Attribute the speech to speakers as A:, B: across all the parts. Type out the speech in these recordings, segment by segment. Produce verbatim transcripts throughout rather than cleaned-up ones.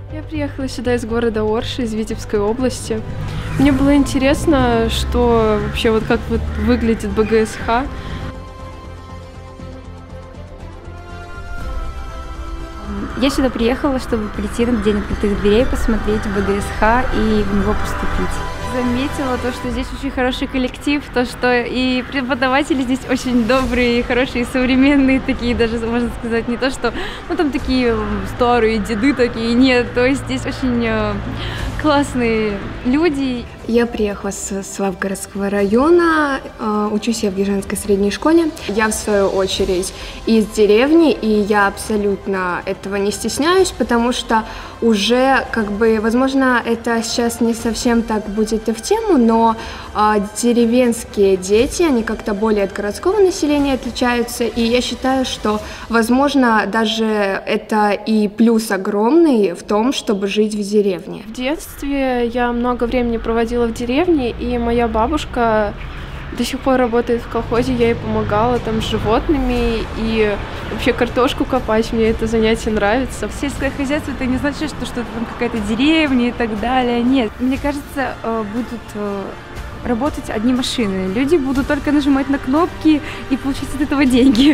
A: Я приехала сюда из города Орши, из Витебской области. Мне было интересно, что вообще вот как вот выглядит БГСХ.
B: Я сюда приехала, чтобы прийти на День открытых дверей, посмотреть БГСХ и в него поступить. Заметила то, что здесь очень хороший коллектив, то, что и преподаватели здесь очень добрые, хорошие, современные такие, даже можно сказать, не то, что, ну, там такие старые деды такие, нет, то есть здесь очень классные люди.
C: Я приехала с Славгородского района, учусь я в Еженской средней школе. Я, в свою очередь, из деревни, и я абсолютно этого не стесняюсь, потому что уже, как бы, возможно, это сейчас не совсем так будет и в тему, но деревенские дети, они как-то более от городского населения отличаются, и я считаю, что, возможно, даже это и плюс огромный в том, чтобы жить в деревне.
A: В детстве я много времени проводила в деревне, и моя бабушка до сих пор работает в колхозе, я ей помогала там с животными, и вообще картошку копать, мне это занятие нравится.
B: Сельское хозяйство — это не значит, что что-то там какая-то деревня и так далее, нет. Мне кажется, будут работать одни машины, люди будут только нажимать на кнопки и получать от этого деньги.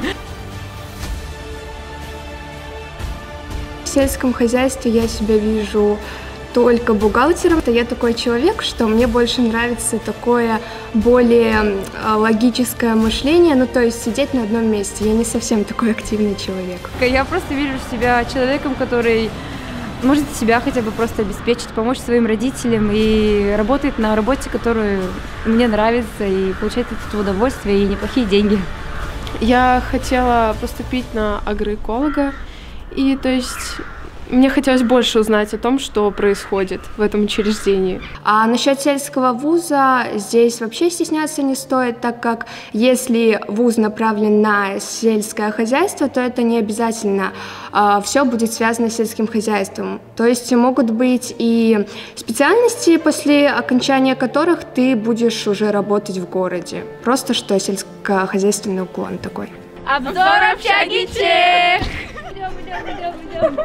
C: В сельском хозяйстве я себя вижу только бухгалтером. Я такой человек, что мне больше нравится такое более логическое мышление, ну то есть сидеть на одном месте. Я не совсем такой активный человек.
B: Я просто вижу себя человеком, который может себя хотя бы просто обеспечить, помочь своим родителям и работает на работе, которую мне нравится, и получает от этого удовольствие и неплохие деньги.
A: Я хотела поступить на агроэколога, и то есть мне хотелось больше узнать о том, что происходит в этом учреждении.
C: А насчет сельского вуза здесь вообще стесняться не стоит, так как если вуз направлен на сельское хозяйство, то это не обязательно а, все будет связано с сельским хозяйством. То есть могут быть и специальности, после окончания которых ты будешь уже работать в городе. Просто что сельскохозяйственный уклон такой.
B: Обзор общаги чек! Идем, идем, идем, идем.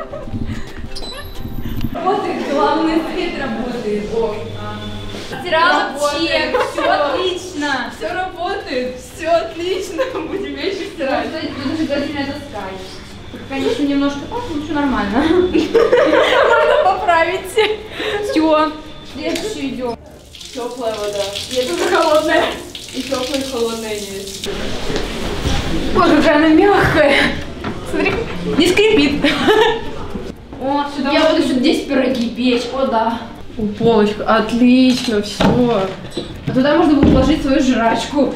B: Работает, главный свет работает. Стирала чек, все отлично.
A: Все работает, все отлично, будем вещи стирать.
B: Будешь говорить, меня таскать. Конечно, немножко так, но все нормально.
A: Можно поправить.
B: Все, следующий идем.
A: Теплая вода. И это уже холодная. И теплая, и холодная есть.
B: Ой, какая она мягкая. Смотри, не скрипит. О, сюда я буду здесь пироги печь, о да.
A: У полочка, отлично, все.
B: А туда можно будет положить свою жрачку.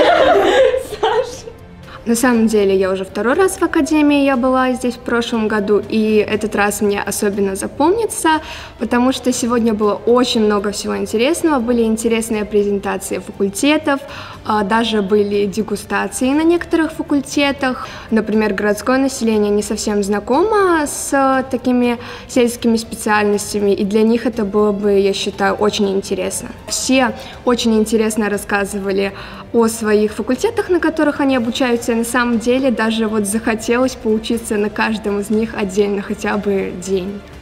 A: Саша.
C: На самом деле я уже второй раз в академии, я была здесь в прошлом году, и этот раз мне особенно запомнится, потому что сегодня было очень много всего интересного, были интересные презентации факультетов, даже были дегустации на некоторых факультетах. Например, городское население не совсем знакомо с такими сельскими специальностями, и для них это было бы, я считаю, очень интересно. Все очень интересно рассказывали о своих факультетах, на которых они обучаются, и на самом деле даже вот захотелось поучиться на каждом из них отдельно хотя бы день.